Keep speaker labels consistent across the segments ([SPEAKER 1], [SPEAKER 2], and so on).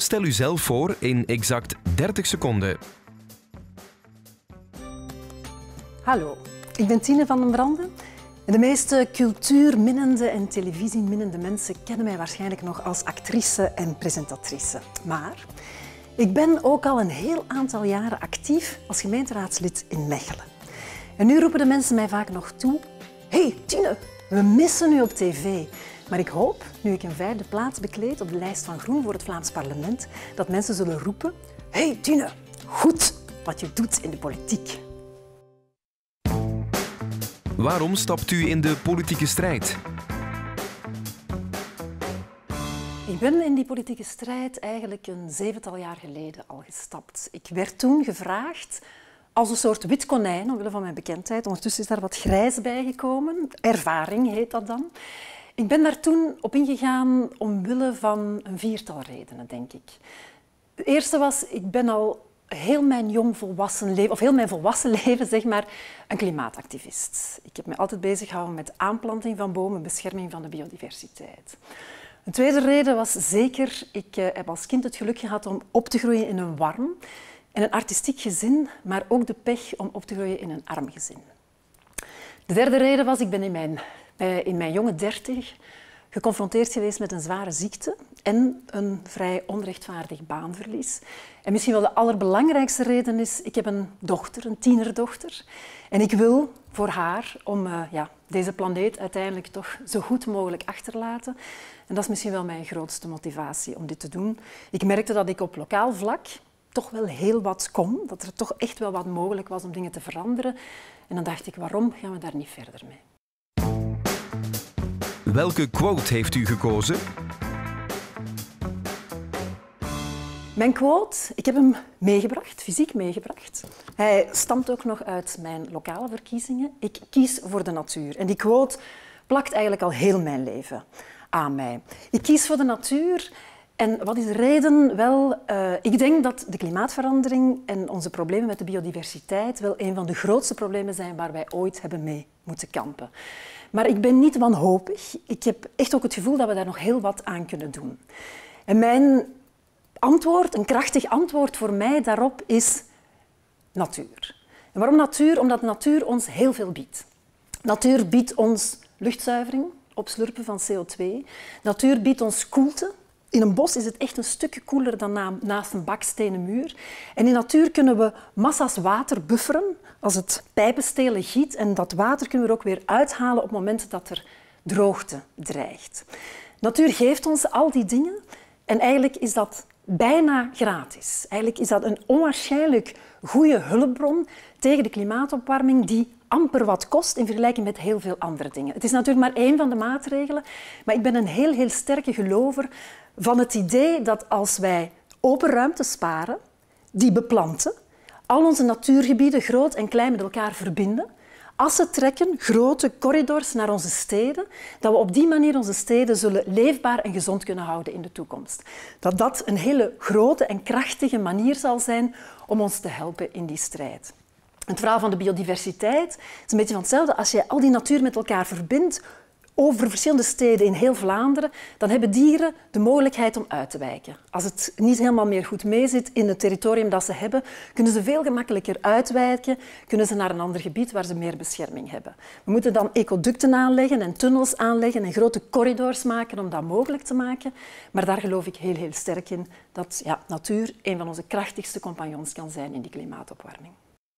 [SPEAKER 1] Stel u zelf voor in exact 30 seconden.
[SPEAKER 2] Hallo, ik ben Tine van den Brande. De meeste cultuurminnende en televisieminnende mensen kennen mij waarschijnlijk nog als actrice en presentatrice. Maar ik ben ook al een heel aantal jaren actief als gemeenteraadslid in Mechelen. En nu roepen de mensen mij vaak nog toe: hey Tine, we missen u op tv. Maar ik hoop, nu ik een 5e plaats bekleed op de lijst van Groen voor het Vlaams Parlement, dat mensen zullen roepen: hey Tine, goed wat je doet in de politiek.
[SPEAKER 1] Waarom stapt u in de politieke strijd?
[SPEAKER 2] Ik ben in die politieke strijd eigenlijk een 7-tal jaar geleden al gestapt. Ik werd toen gevraagd als een soort wit konijn, omwille van mijn bekendheid. Ondertussen is daar wat grijs bij gekomen. Ervaring heet dat dan. Ik ben daar toen op ingegaan omwille van een 4-tal redenen, denk ik. De eerste was, ik ben al heel mijn volwassen leven, zeg maar, een klimaatactivist. Ik heb me altijd bezig gehouden met aanplanting van bomen, bescherming van de biodiversiteit. Een tweede reden was zeker, ik heb als kind het geluk gehad om op te groeien in een warm en een artistiek gezin, maar ook de pech om op te groeien in een arm gezin. De derde reden was, ik ben in mijn jonge 30 geconfronteerd geweest met een zware ziekte en een vrij onrechtvaardig baanverlies. En misschien wel de allerbelangrijkste reden is, ik heb een dochter, een tienerdochter. En ik wil voor haar om deze planeet uiteindelijk toch zo goed mogelijk achterlaten. En dat is misschien wel mijn grootste motivatie om dit te doen. Ik merkte dat ik op lokaal vlak toch wel heel wat kon, dat er toch echt wel wat mogelijk was om dingen te veranderen. En dan dacht ik, waarom gaan we daar niet verder mee?
[SPEAKER 1] Welke quote heeft u gekozen?
[SPEAKER 2] Mijn quote, ik heb hem meegebracht, fysiek meegebracht. Hij stamt ook nog uit mijn lokale verkiezingen. Ik kies voor de natuur. En die quote plakt eigenlijk al heel mijn leven aan mij. Ik kies voor de natuur. En wat is de reden? Wel, ik denk dat de klimaatverandering en onze problemen met de biodiversiteit wel een van de grootste problemen zijn waar wij ooit hebben mee moeten kampen. Maar ik ben niet wanhopig. Ik heb echt ook het gevoel dat we daar nog heel wat aan kunnen doen. En mijn antwoord, een krachtig antwoord voor mij daarop is natuur. En waarom natuur? Omdat natuur ons heel veel biedt. Natuur biedt ons luchtzuivering, opslurpen van CO2. Natuur biedt ons koelte. In een bos is het echt een stuk koeler dan naast een bakstenen muur. En in natuur kunnen we massa's water bufferen als het pijpenstelen giet. En dat water kunnen we er ook weer uithalen op het moment dat er droogte dreigt. Natuur geeft ons al die dingen en eigenlijk is dat bijna gratis. Eigenlijk is dat een onwaarschijnlijk goede hulpbron tegen de klimaatopwarming die amper wat kost in vergelijking met heel veel andere dingen. Het is natuurlijk maar één van de maatregelen, maar ik ben een heel sterke gelover van het idee dat als wij open ruimte sparen, die beplanten, al onze natuurgebieden groot en klein met elkaar verbinden, assen trekken, grote corridors naar onze steden, dat we op die manier onze steden zullen leefbaar en gezond kunnen houden in de toekomst. Dat dat een hele grote en krachtige manier zal zijn om ons te helpen in die strijd. Het verhaal van de biodiversiteit is een beetje van hetzelfde. Als je al die natuur met elkaar verbindt, over verschillende steden in heel Vlaanderen, dan hebben dieren de mogelijkheid om uit te wijken. Als het niet helemaal meer goed meezit in het territorium dat ze hebben, kunnen ze veel gemakkelijker uitwijken, kunnen ze naar een ander gebied waar ze meer bescherming hebben. We moeten dan ecoducten aanleggen en tunnels aanleggen en grote corridors maken om dat mogelijk te maken. Maar daar geloof ik heel sterk in dat natuur een van onze krachtigste compagnons kan zijn in die klimaatopwarming.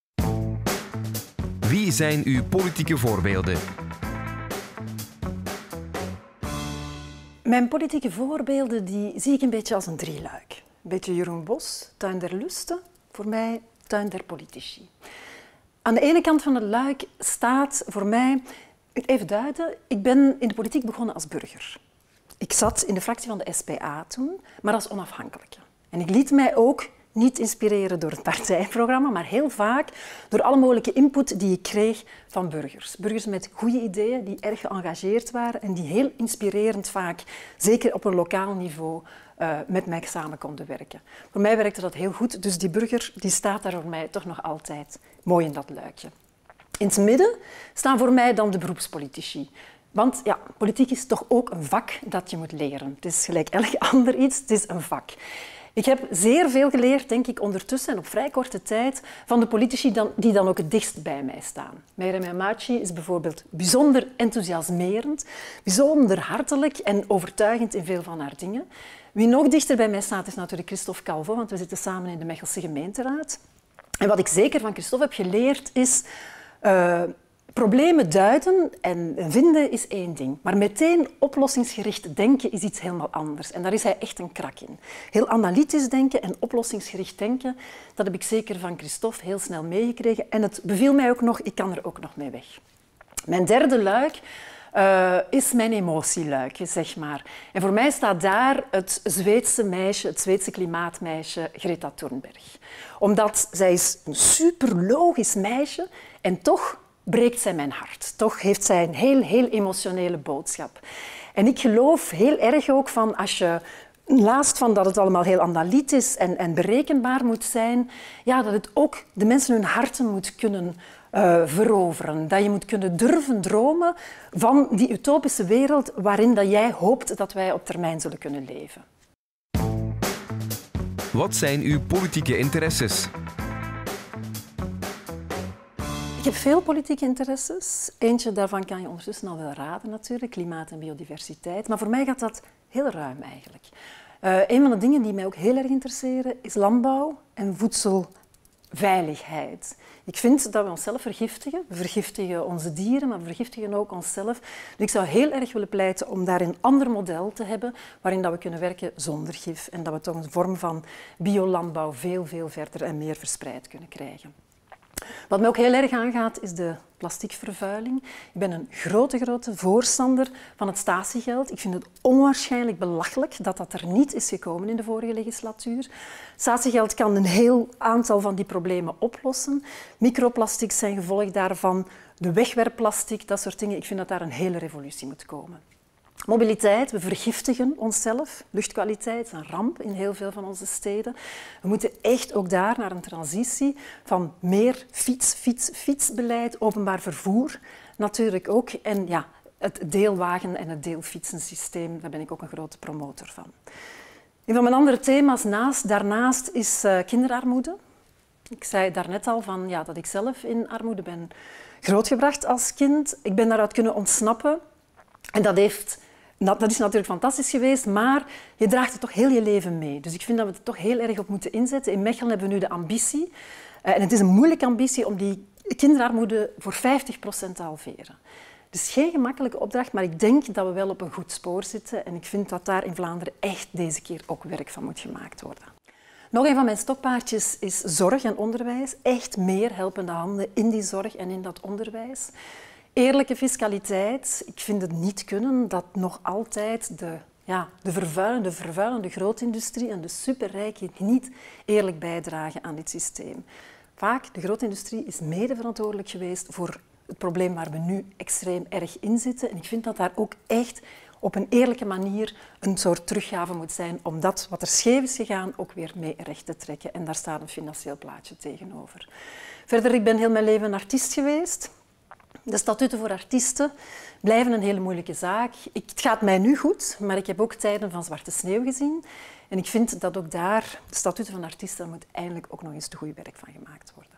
[SPEAKER 1] Wie zijn uw politieke voorbeelden?
[SPEAKER 2] Mijn politieke voorbeelden die zie ik een beetje als een drieluik. Een beetje Jeroen Bos, tuin der lusten, voor mij tuin der politici. Aan de ene kant van het luik staat voor mij, even duiden, ik ben in de politiek begonnen als burger. Ik zat in de fractie van de SPA toen, maar als onafhankelijke. En ik liet mij ook niet inspireren door het partijprogramma, maar heel vaak door alle mogelijke input die ik kreeg van burgers. Burgers met goede ideeën, die erg geëngageerd waren en die heel inspirerend vaak, zeker op een lokaal niveau, met mij samen konden werken. Voor mij werkte dat heel goed, dus die burger die staat daar voor mij toch nog altijd mooi in dat luikje. In het midden staan voor mij dan de beroepspolitici. Want ja, politiek is toch ook een vak dat je moet leren. Het is gelijk elk ander iets, het is een vak. Ik heb zeer veel geleerd, denk ik, ondertussen en op vrij korte tijd van de politici die dan ook het dichtst bij mij staan. Meirem Yamachi is bijvoorbeeld bijzonder enthousiasmerend, bijzonder hartelijk en overtuigend in veel van haar dingen. Wie nog dichter bij mij staat is natuurlijk Christophe Calvo, want we zitten samen in de Mechelse gemeenteraad. En wat ik zeker van Christophe heb geleerd is... problemen duiden en vinden is één ding, maar meteen oplossingsgericht denken is iets helemaal anders. En daar is hij echt een krak in. Heel analytisch denken en oplossingsgericht denken, dat heb ik zeker van Christophe heel snel meegekregen. En het beviel mij ook nog, ik kan er ook nog mee weg. Mijn derde luik is mijn emotieluik, zeg maar. En voor mij staat daar het Zweedse meisje, het Zweedse klimaatmeisje Greta Thunberg. Omdat zij is een super logisch meisje en toch breekt zij mijn hart. Toch heeft zij een heel emotionele boodschap. En ik geloof heel erg ook van als je naast van dat het allemaal heel analytisch en berekenbaar moet zijn, ja, dat het ook de mensen hun harten moet kunnen veroveren. Dat je moet kunnen durven dromen van die utopische wereld waarin dat jij hoopt dat wij op termijn zullen kunnen leven.
[SPEAKER 1] Wat zijn uw politieke interesses?
[SPEAKER 2] Ik heb veel politieke interesses. Eentje daarvan kan je ondertussen al wel raden natuurlijk, klimaat en biodiversiteit. Maar voor mij gaat dat heel ruim eigenlijk. Een van de dingen die mij ook heel erg interesseren is landbouw en voedselveiligheid. Ik vind dat we onszelf vergiftigen. We vergiftigen onze dieren, maar we vergiftigen ook onszelf. Dus ik zou heel erg willen pleiten om daar een ander model te hebben waarin dat we kunnen werken zonder gif en dat we toch een vorm van biolandbouw veel verder en meer verspreid kunnen krijgen. Wat mij ook heel erg aangaat, is de plasticvervuiling. Ik ben een grote voorstander van het statiegeld. Ik vind het onwaarschijnlijk belachelijk dat dat er niet is gekomen in de vorige legislatuur. Statiegeld kan een heel aantal van die problemen oplossen. Microplastics zijn gevolg daarvan, de wegwerpplastic, dat soort dingen. Ik vind dat daar een hele revolutie moet komen. Mobiliteit, we vergiftigen onszelf. Luchtkwaliteit is een ramp in heel veel van onze steden. We moeten echt ook daar naar een transitie van meer fietsbeleid, openbaar vervoer natuurlijk ook. En ja, het deelwagen- en het deelfietsensysteem, daar ben ik ook een grote promotor van. Een van mijn andere thema's daarnaast is kinderarmoede. Ik zei daarnet al van, ja, dat ik zelf in armoede ben grootgebracht als kind. Ik ben daaruit kunnen ontsnappen. En dat is natuurlijk fantastisch geweest, maar je draagt het toch heel je leven mee. Dus ik vind dat we er toch heel erg op moeten inzetten. In Mechelen hebben we nu de ambitie, en het is een moeilijke ambitie, om die kinderarmoede voor 50% te halveren. Dus geen gemakkelijke opdracht, maar ik denk dat we wel op een goed spoor zitten. En ik vind dat daar in Vlaanderen echt deze keer ook werk van moet gemaakt worden. Nog een van mijn stokpaardjes is zorg en onderwijs. Echt meer helpende handen in die zorg en in dat onderwijs. Eerlijke fiscaliteit. Ik vind het niet kunnen dat nog altijd de vervuilende grootindustrie en de superrijken niet eerlijk bijdragen aan dit systeem. Vaak, de grootindustrie is mede verantwoordelijk geweest voor het probleem waar we nu extreem erg in zitten. En ik vind dat daar ook echt op een eerlijke manier een soort teruggave moet zijn om dat wat er scheef is gegaan ook weer mee recht te trekken. En daar staat een financieel plaatje tegenover. Verder, ik ben heel mijn leven een artiest geweest. De statuten voor artiesten blijven een hele moeilijke zaak. Het gaat mij nu goed, maar ik heb ook tijden van zwarte sneeuw gezien. En ik vind dat ook daar, de statuten van artiesten, moet eindelijk ook nog eens te goed werk van gemaakt worden.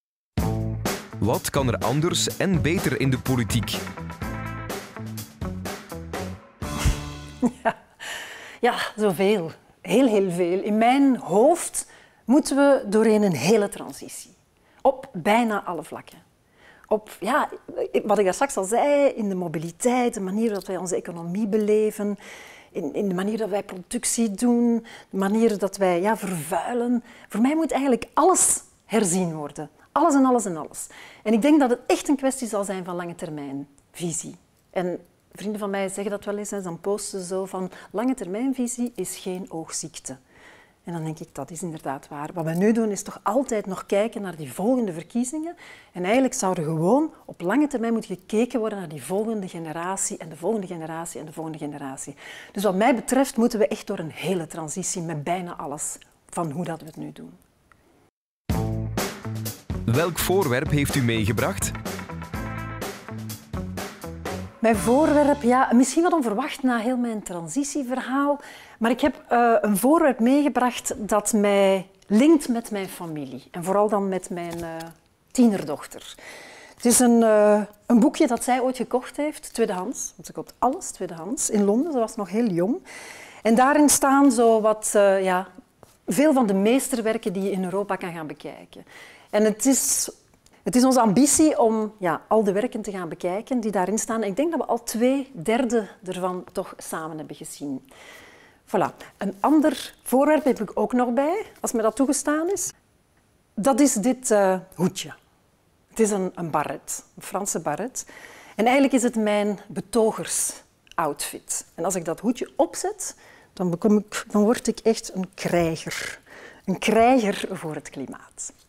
[SPEAKER 1] Wat kan er anders en beter in de politiek?
[SPEAKER 2] Ja, zoveel. Heel veel. In mijn hoofd moeten we doorheen een hele transitie. Op bijna alle vlakken. Op, ja, wat ik daar straks al zei, in de mobiliteit, de manier dat wij onze economie beleven, in de manier dat wij productie doen, de manier dat wij vervuilen. Voor mij moet eigenlijk alles herzien worden. Alles en alles en alles. En ik denk dat het echt een kwestie zal zijn van lange termijn visie. En vrienden van mij zeggen dat wel eens, dan posten ze zo van lange termijnvisie is geen oogziekte. En dan denk ik, dat is inderdaad waar. Wat we nu doen is toch altijd nog kijken naar die volgende verkiezingen. En eigenlijk zou er gewoon op lange termijn moeten gekeken worden naar die volgende generatie en de volgende generatie en de volgende generatie. Dus wat mij betreft moeten we echt door een hele transitie met bijna alles van hoe dat we het nu doen.
[SPEAKER 1] Welk voorwerp heeft u meegebracht?
[SPEAKER 2] Mijn voorwerp, ja, misschien wat onverwacht na heel mijn transitieverhaal, Maar ik heb een voorwerp meegebracht dat mij linkt met mijn familie. En vooral dan met mijn tienerdochter. Het is een boekje dat zij ooit gekocht heeft, tweedehands. Want ze koopt alles tweedehands in Londen. Ze was nog heel jong. En daarin staan zo wat, veel van de meesterwerken die je in Europa kan gaan bekijken. En het is onze ambitie om al de werken te gaan bekijken die daarin staan. En ik denk dat we al 2/3 ervan toch samen hebben gezien. Voilà. Een ander voorwerp heb ik ook nog bij, als me dat toegestaan is. Dat is dit hoedje. Het is een baret, een Franse baret. En eigenlijk is het mijn betogers-outfit. En als ik dat hoedje opzet, dan word ik echt een krijger. Een krijger voor het klimaat.